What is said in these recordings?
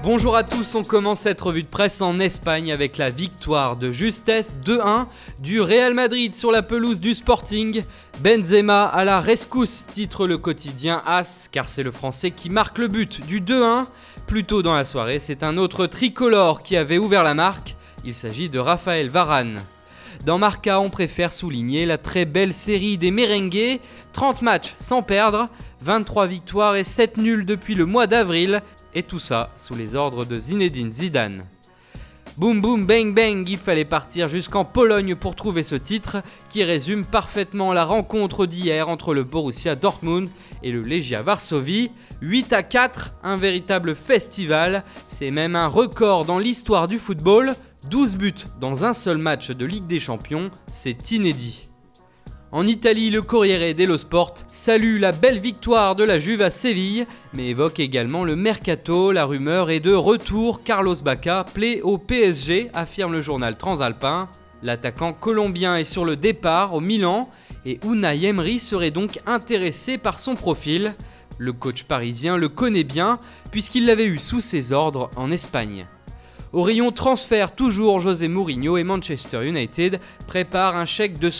Bonjour à tous, on commence cette revue de presse en Espagne avec la victoire de justesse 2-1 du Real Madrid sur la pelouse du Sporting. Benzema à la rescousse, titre le quotidien AS, car c'est le Français qui marque le but du 2-1. Plus tôt dans la soirée, c'est un autre tricolore qui avait ouvert la marque, il s'agit de Raphaël Varane. Dans Marca, on préfère souligner la très belle série des merengues, 30 matchs sans perdre, 23 victoires et 7 nuls depuis le mois d'avril, et tout ça sous les ordres de Zinedine Zidane. Boum boum bang bang, il fallait partir jusqu'en Pologne pour trouver ce titre qui résume parfaitement la rencontre d'hier entre le Borussia Dortmund et le Legia Varsovie. 8-4, un véritable festival, c'est même un record dans l'histoire du football. 12 buts dans un seul match de Ligue des Champions, c'est inédit. En Italie, le Corriere dello Sport salue la belle victoire de la Juve à Séville, mais évoque également le mercato. La rumeur est de retour. Carlos Bacca plaît au PSG, affirme le journal transalpin. L'attaquant colombien est sur le départ au Milan et Unai Emery serait donc intéressé par son profil. Le coach parisien le connaît bien puisqu'il l'avait eu sous ses ordres en Espagne. Au rayon transfert, toujours José Mourinho et Manchester United préparent un chèque de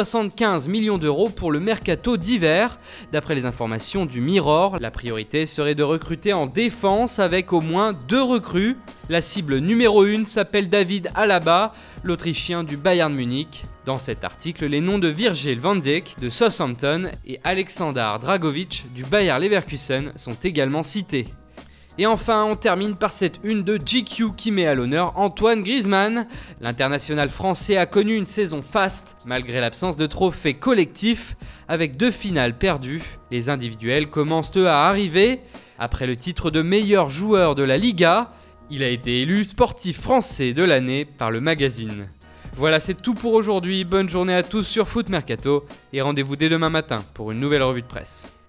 175 millions d'euros pour le mercato d'hiver. D'après les informations du Mirror, la priorité serait de recruter en défense avec au moins 2 recrues. La cible numéro 1 s'appelle David Alaba, l'Autrichien du Bayern Munich. Dans cet article, les noms de Virgil van Dijk de Southampton et Aleksandar Dragovic du Bayer Leverkusen sont également cités. Et enfin, on termine par cette une de GQ qui met à l'honneur Antoine Griezmann. L'international français a connu une saison faste, malgré l'absence de trophées collectifs, avec 2 finales perdues. Les individuels commencent eux à arriver. Après le titre de meilleur joueur de la Liga, il a été élu sportif français de l'année par le magazine. Voilà, c'est tout pour aujourd'hui. Bonne journée à tous sur Foot Mercato et rendez-vous dès demain matin pour une nouvelle revue de presse.